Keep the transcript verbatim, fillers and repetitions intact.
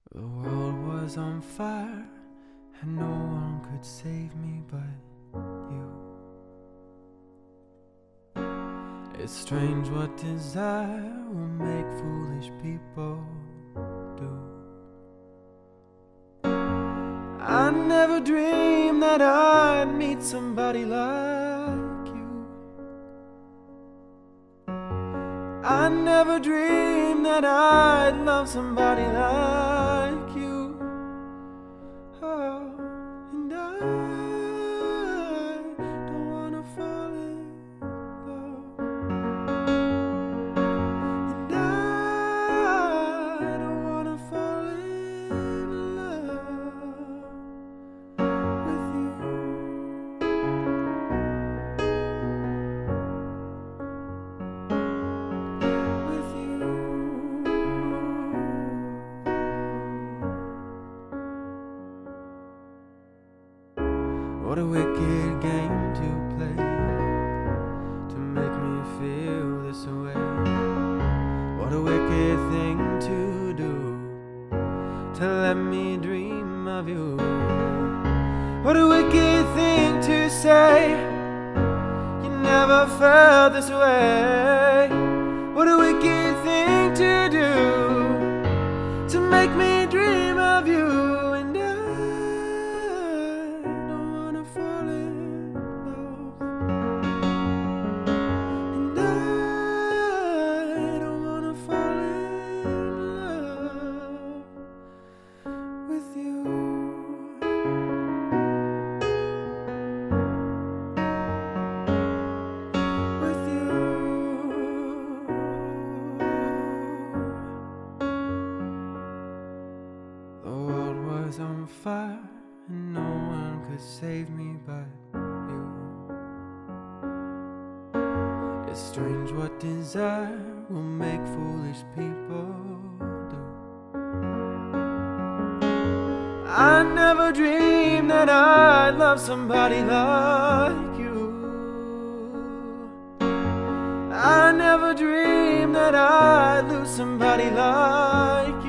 The world was on fire, and no one could save me but you. It's strange what desire will make foolish people do. I never dreamed that I'd meet somebody like you. I never dreamed that I'd love somebody like you. Oh, and I don't wanna fall in love. And I don't wanna fall in love with you. With you. What a wicked game to play, to make me feel this way. What a wicked thing to do, to let me dream of you. What a wicked thing to say, you never felt this way. What a wicked thing to do, to make me dream of you. And I don't wanna fall in love. And I don't wanna fall in love with you. With you. The world was on fire, and no one could save me but you. It's strange what desire will make foolish people do. I never dreamed that I'd love somebody like you. I never dreamed that I'd lose somebody like you.